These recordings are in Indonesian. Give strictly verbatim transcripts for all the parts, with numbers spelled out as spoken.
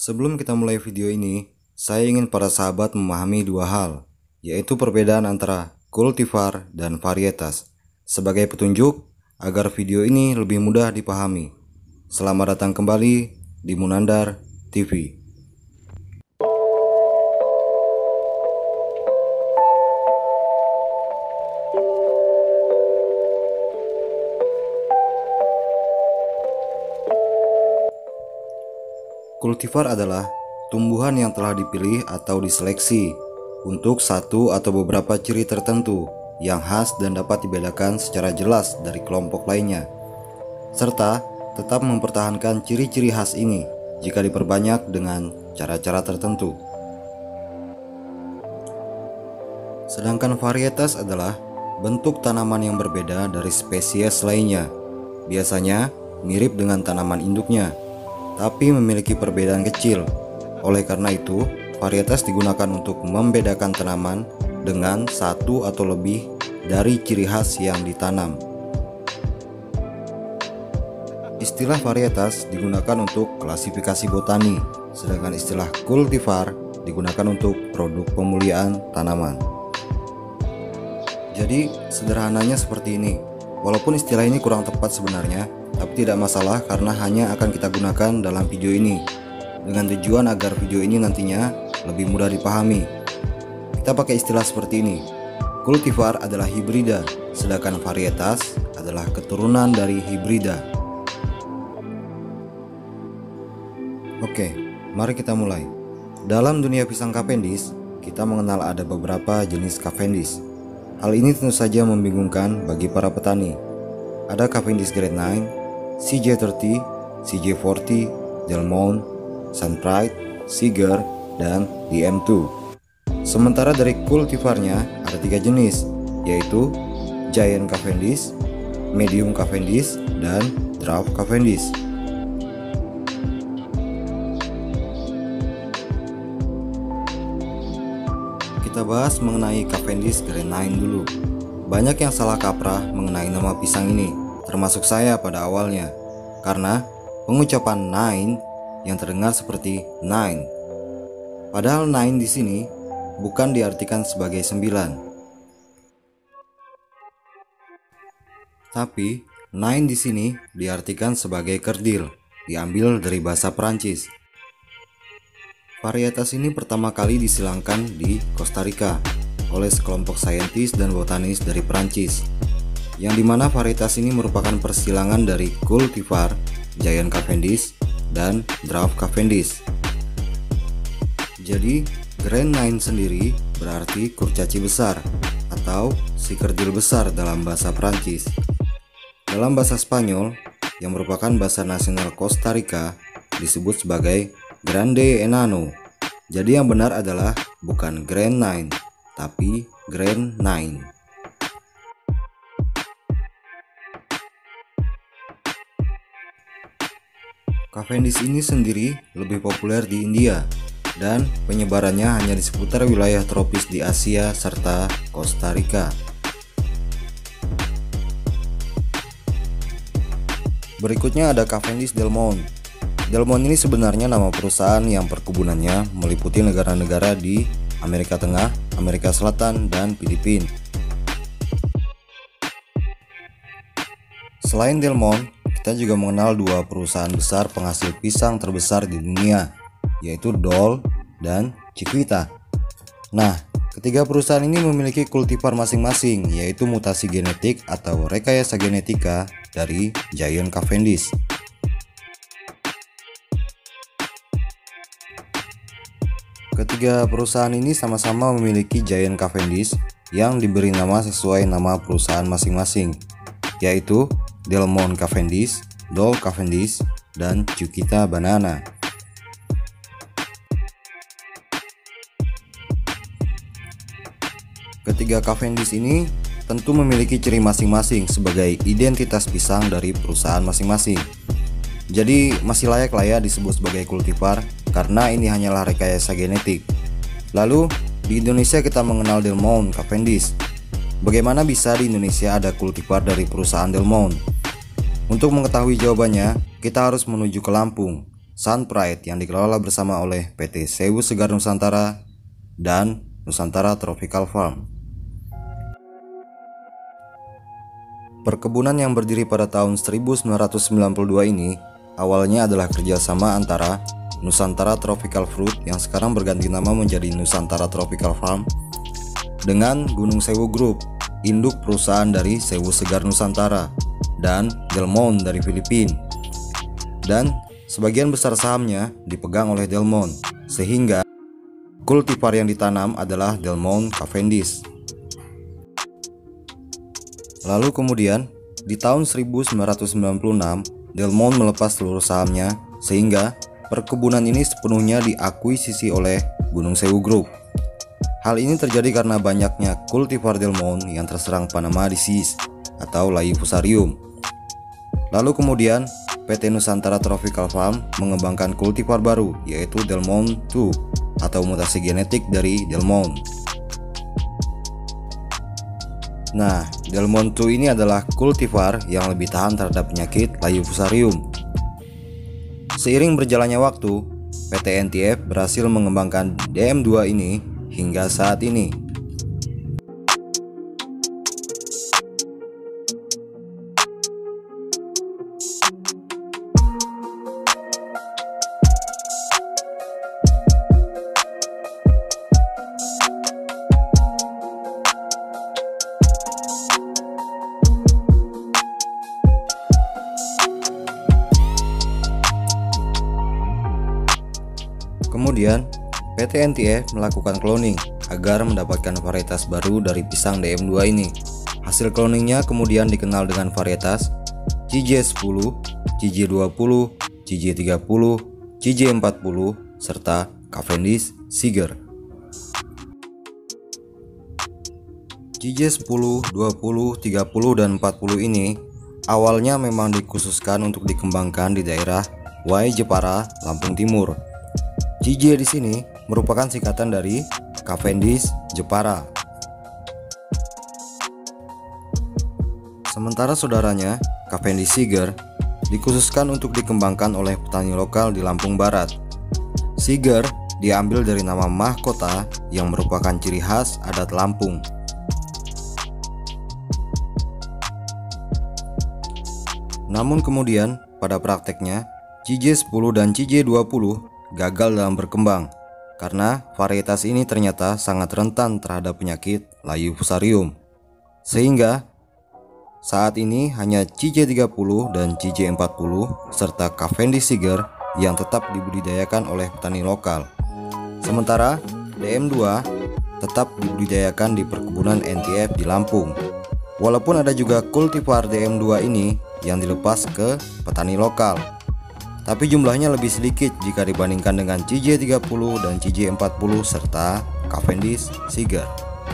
Sebelum kita mulai video ini, saya ingin para sahabat memahami dua hal, yaitu perbedaan antara kultivar dan varietas, sebagai petunjuk agar video ini lebih mudah dipahami. Selamat datang kembali di Munandar T V. Kultivar adalah tumbuhan yang telah dipilih atau diseleksi untuk satu atau beberapa ciri tertentu yang khas dan dapat dibedakan secara jelas dari kelompok lainnya, serta tetap mempertahankan ciri-ciri khas ini jika diperbanyak dengan cara-cara tertentu. Sedangkan varietas adalah bentuk tanaman yang berbeda dari spesies lainnya, biasanya mirip dengan tanaman induknya, tapi memiliki perbedaan kecil. Oleh karena itu, varietas digunakan untuk membedakan tanaman dengan satu atau lebih dari ciri khas yang ditanam. Istilah varietas digunakan untuk klasifikasi botani, sedangkan istilah kultivar digunakan untuk produk pemulihan tanaman. Jadi, sederhananya seperti ini. Walaupun istilah ini kurang tepat sebenarnya, tapi tidak masalah karena hanya akan kita gunakan dalam video ini, dengan tujuan agar video ini nantinya lebih mudah dipahami. Kita pakai istilah seperti ini. Kultivar adalah hibrida, sedangkan varietas adalah keturunan dari hibrida. Oke, mari kita mulai. Dalam dunia pisang Cavendish, kita mengenal ada beberapa jenis Cavendish. Hal ini tentu saja membingungkan bagi para petani. Ada Cavendish Grade nine, C J tiga puluh, C J empat puluh, Delmont, Sunpride, Seager, dan D M dua. Sementara dari kultivarnya ada tiga jenis, yaitu Giant Cavendish, Medium Cavendish, dan Dwarf Cavendish. Kita bahas mengenai Cavendish Grade nine dulu. Banyak yang salah kaprah mengenai nama pisang ini, termasuk saya pada awalnya, karena pengucapan nine yang terdengar seperti nine. Padahal nine di sini bukan diartikan sebagai sembilan. Tapi nine di sini diartikan sebagai kerdil, diambil dari bahasa Perancis. Varietas ini pertama kali disilangkan di Costa Rica oleh sekelompok saintis dan botanis dari Perancis, yang dimana varietas ini merupakan persilangan dari kultivar Giant Cavendish dan Dwarf Cavendish. Jadi Grade nine sendiri berarti kurcaci besar atau si kerdil besar dalam bahasa Perancis. Dalam bahasa Spanyol, yang merupakan bahasa nasional Costa Rica, disebut sebagai Grande Enano. Jadi yang benar adalah bukan Grade nine, tapi Grade nine. Cavendish ini sendiri lebih populer di India, dan penyebarannya hanya di seputar wilayah tropis di Asia serta Costa Rica. Berikutnya ada Cavendish Delmont. Delmont ini sebenarnya nama perusahaan yang perkebunannya meliputi negara-negara di Amerika Tengah, Amerika Selatan, dan Filipina. Selain Delmont, kita juga mengenal dua perusahaan besar penghasil pisang terbesar di dunia, yaitu Dole dan Chiquita. Nah, ketiga perusahaan ini memiliki kultivar masing-masing, yaitu mutasi genetik atau rekayasa genetika dari Giant Cavendish. Ketiga perusahaan ini sama-sama memiliki Giant Cavendish yang diberi nama sesuai nama perusahaan masing-masing, yaitu Delmont Cavendish, Dole Cavendish, dan Chiquita Banana. Ketiga Cavendish ini tentu memiliki ciri masing-masing sebagai identitas pisang dari perusahaan masing-masing. Jadi masih layak lah ya disebut sebagai kultivar, karena ini hanyalah rekayasa genetik. Lalu di Indonesia kita mengenal Delmont Cavendish. Bagaimana bisa di Indonesia ada kultivar dari perusahaan Delmont? Untuk mengetahui jawabannya, kita harus menuju ke Lampung, Sun Pride yang dikelola bersama oleh P T Sewu Segar Nusantara dan Nusantara Tropical Farm. Perkebunan yang berdiri pada tahun seribu sembilan ratus sembilan puluh dua ini awalnya adalah kerjasama antara Nusantara Tropical Fruit yang sekarang berganti nama menjadi Nusantara Tropical Farm dengan Gunung Sewu Group, induk perusahaan dari Sewu Segar Nusantara, dan Delmont dari Filipina. Dan sebagian besar sahamnya dipegang oleh Delmont, sehingga kultivar yang ditanam adalah Delmont Cavendish. Lalu kemudian di tahun seribu sembilan ratus sembilan puluh enam Delmont melepas seluruh sahamnya sehingga perkebunan ini sepenuhnya diakuisisi oleh Gunung Sewu Group. Hal ini terjadi karena banyaknya kultivar Delmont yang terserang Panama disease atau layu fusarium. Lalu kemudian P T Nusantara Tropical Farm mengembangkan kultivar baru yaitu Delmont dua atau mutasi genetik dari Delmont. Nah, Delmont dua ini adalah kultivar yang lebih tahan terhadap penyakit layu fusarium. Seiring berjalannya waktu, P T N T F berhasil mengembangkan D M dua ini hingga saat ini. Kemudian, P T N T F melakukan cloning agar mendapatkan varietas baru dari pisang D M dua ini. Hasil cloningnya kemudian dikenal dengan varietas C J sepuluh, C J dua puluh, C J tiga puluh, C J empat puluh, serta Cavendish Seeger. C J sepuluh, dua puluh, tiga puluh, dan empat puluh ini awalnya memang dikhususkan untuk dikembangkan di daerah Y Jepara, Lampung Timur. C J di sini merupakan singkatan dari Cavendish Jepara. Sementara saudaranya, Cavendish Seeger, dikhususkan untuk dikembangkan oleh petani lokal di Lampung Barat. Seeger diambil dari nama mahkota yang merupakan ciri khas adat Lampung. Namun kemudian pada prakteknya C J sepuluh dan C J dua puluh gagal dalam berkembang karena varietas ini ternyata sangat rentan terhadap penyakit layu fusarium. Sehingga saat ini hanya C J tiga puluh dan C J empat puluh serta Cavendish Seeger yang tetap dibudidayakan oleh petani lokal. Sementara D M dua tetap dibudidayakan di perkebunan N T F di Lampung. Walaupun ada juga kultivar D M dua ini yang dilepas ke petani lokal, tapi jumlahnya lebih sedikit jika dibandingkan dengan C J tiga puluh dan C J empat puluh serta Cavendish Seeger.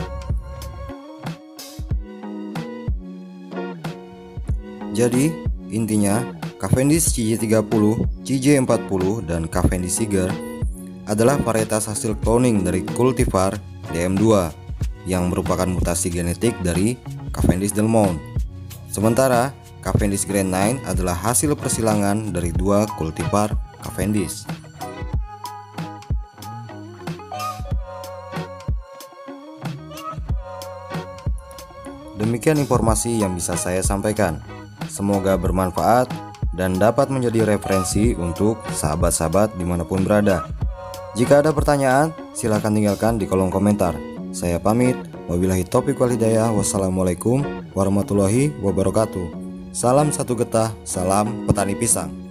Jadi intinya Cavendish C J tiga puluh, C J empat puluh, dan Cavendish Seeger adalah varietas hasil cloning dari kultivar D M dua yang merupakan mutasi genetik dari Cavendish Delmont. Sementara Cavendish Grand sembilan adalah hasil persilangan dari dua kultivar Cavendish. Demikian informasi yang bisa saya sampaikan. Semoga bermanfaat dan dapat menjadi referensi untuk sahabat-sahabat dimanapun berada. Jika ada pertanyaan, silahkan tinggalkan di kolom komentar. Saya pamit. Wabillahi taufiq wal hidayah. Wassalamualaikum warahmatullahi wabarakatuh. Salam satu getah, salam petani pisang.